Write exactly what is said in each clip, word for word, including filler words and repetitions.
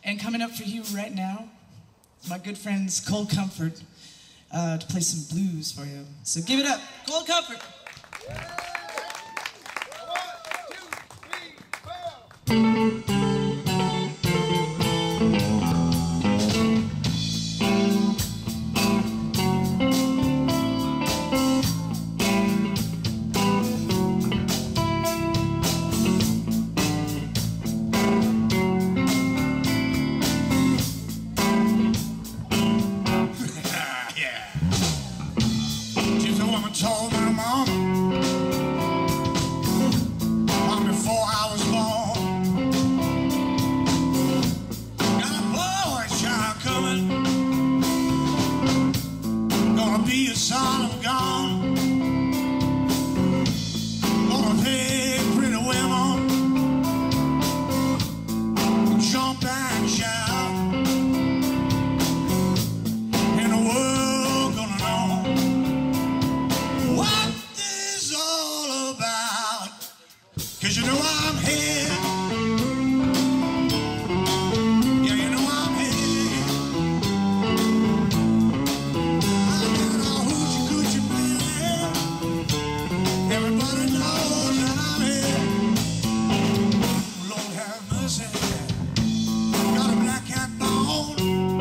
And coming up for you right now, my good friends Cold Comfort, uh, to play some blues for you. So give it up, Cold Comfort. Yeah. One, two, three, four. Told my mom long before I was born, got a boy child coming, gonna be a son of God, gonna pay pretty women, jump and shout, and the world gonna know what this all about, 'cause you know I'm here. Yeah, you know I'm here. I'm in a hoochie coochie man. Everybody knows that I'm here. Lord have mercy. Got a black cat bone.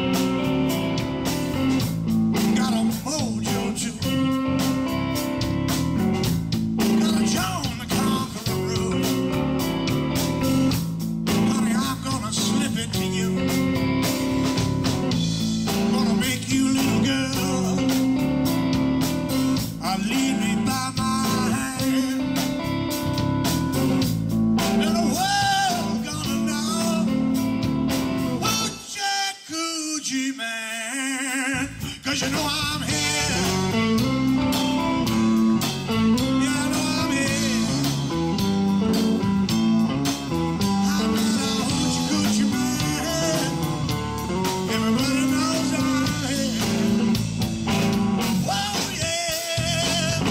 Got a mojo too. Man, 'cause you know I'm here. Yeah, I know I'm here. I'm in a hoochie coochie man. Everybody knows I'm here. Oh yeah.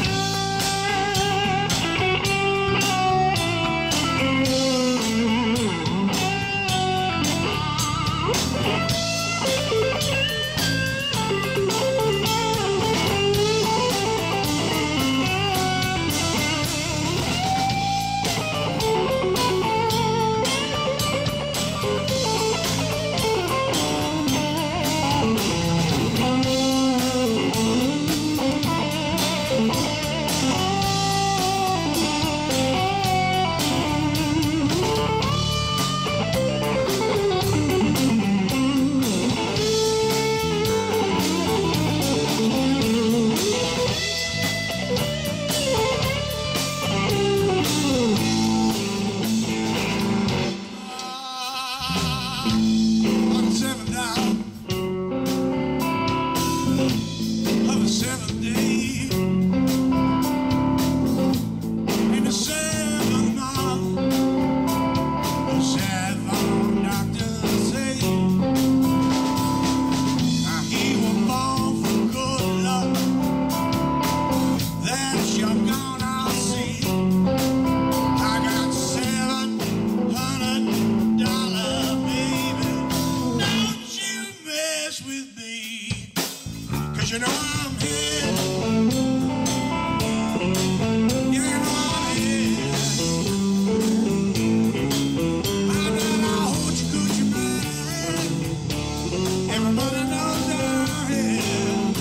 You know I'm here. Yeah, you know I'm here. I'm in a hoochie coochie man. Everybody knows I'm here.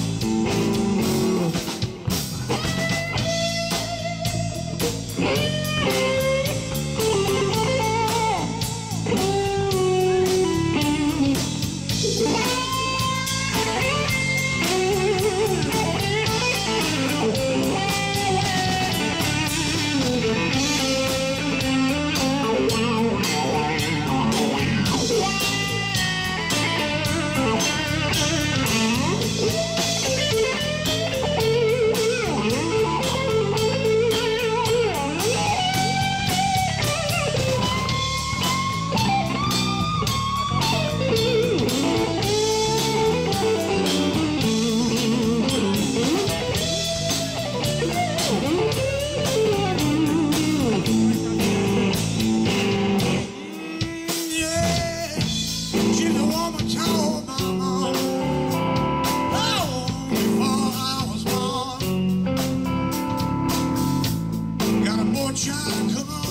child, come on.